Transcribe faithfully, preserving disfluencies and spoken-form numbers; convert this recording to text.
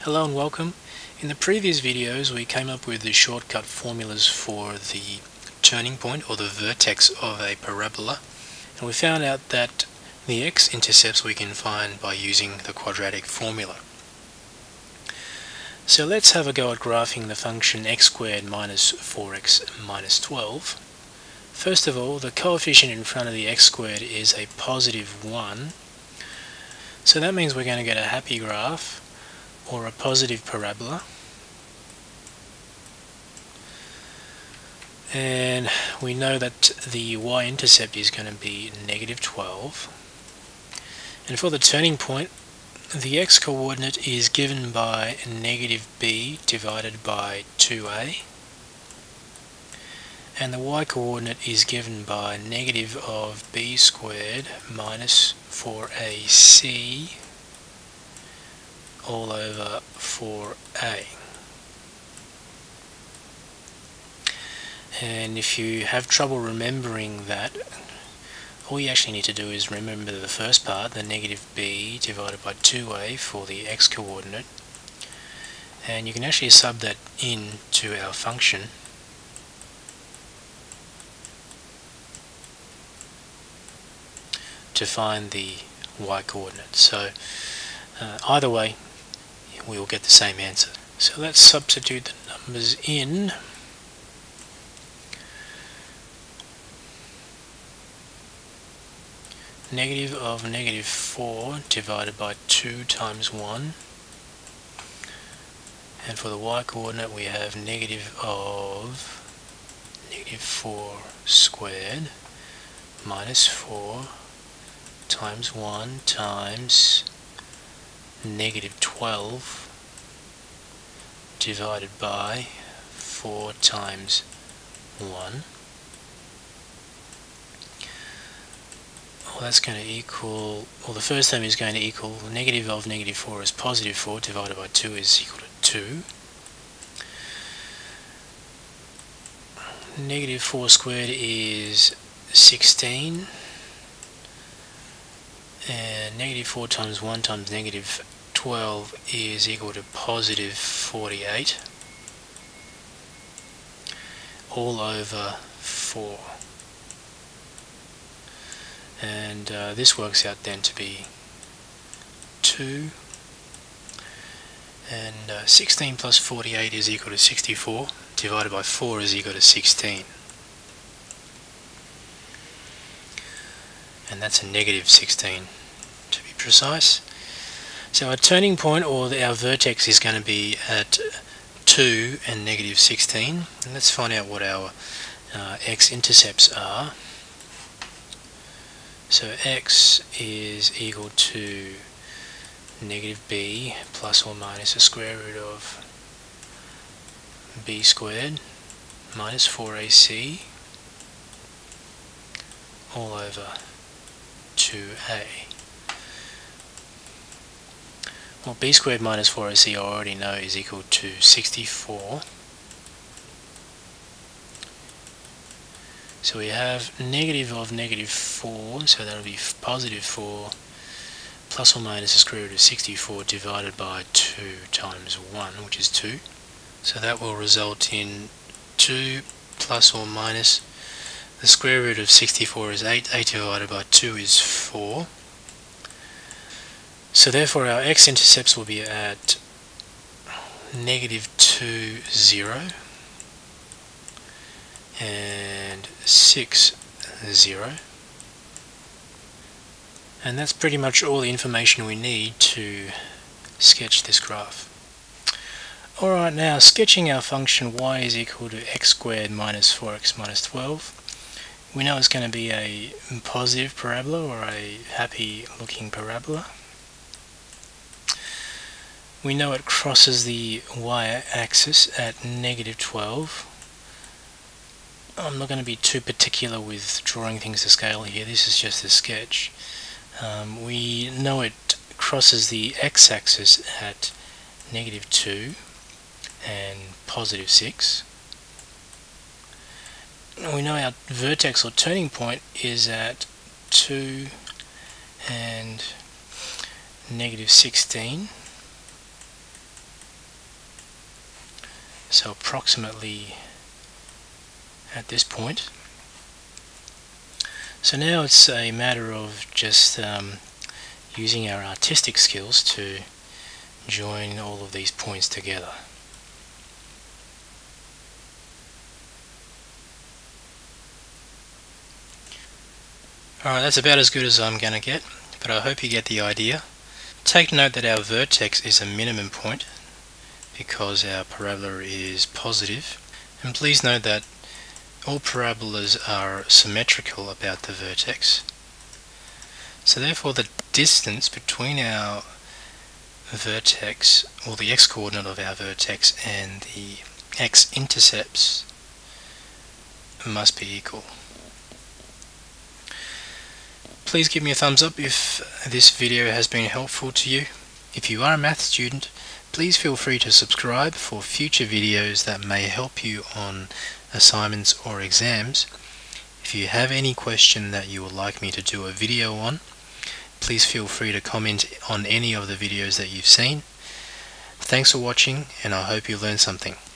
Hello and welcome. In the previous videos we came up with the shortcut formulas for the turning point or the vertex of a parabola, and we found out that the x-intercepts we can find by using the quadratic formula. So let's have a go at graphing the function x squared minus four x minus twelve. First of all, the coefficient in front of the x squared is a positive one, so that means we're going to get a happy graph or a positive parabola, and we know that the y-intercept is going to be negative twelve, and for the turning point the x-coordinate is given by negative b divided by two a, and the y-coordinate is given by negative of b squared minus four a c all over four a. And if you have trouble remembering that, all you actually need to do is remember the first part, the negative b divided by two a for the x-coordinate, and you can actually sub that in to our function to find the y-coordinate. So uh, either way we will get the same answer. So let's substitute the numbers in. Negative of negative four divided by two times one, and for the y-coordinate we have negative of negative four squared minus four times one times negative twelve divided by four times one. Well, that's going to equal, well, the first term is going to equal negative of negative four is positive four divided by two is equal to two. Negative four squared is sixteen, and negative four times one times negative twelve is equal to positive forty-eight all over four. And uh, this works out then to be two, and uh, sixteen plus forty-eight is equal to sixty-four, divided by four is equal to sixteen, and that's a negative sixteen to be precise. So our turning point or the, our vertex is going to be at two and negative sixteen, and let's find out what our uh, x-intercepts are. So x is equal to negative b plus or minus the square root of b squared minus four a c all over two a. Well, b squared minus four a c I already know is equal to sixty-four. So we have negative of negative four, so that will be positive four, plus or minus the square root of sixty-four divided by two times one, which is two. So that will result in two plus or minus the square root of sixty-four is eight, eight divided by two is four. So therefore our x-intercepts will be at negative two, zero, and six, zero, and that's pretty much all the information we need to sketch this graph. Alright, now sketching our function y is equal to x squared minus four x minus twelve, we know it's going to be a positive parabola or a happy looking parabola. We know it crosses the y-axis at negative twelve. I'm not going to be too particular with drawing things to scale here, this is just a sketch. Um, we know it crosses the x-axis at negative two and positive six. We know our vertex or turning point is at two and negative sixteen. so approximately at this point. So now it's a matter of just um, using our artistic skills to join all of these points together. Alright, that's about as good as I'm going to get, but I hope you get the idea. Take note that our vertex is a minimum point because our parabola is positive, and please note that all parabolas are symmetrical about the vertex. So therefore the distance between our vertex, or the x-coordinate of our vertex, and the x-intercepts must be equal. Please give me a thumbs up if this video has been helpful to you. If you are a math student, please feel free to subscribe for future videos that may help you on assignments or exams. If you have any question that you would like me to do a video on, please feel free to comment on any of the videos that you've seen. Thanks for watching, and I hope you learned something.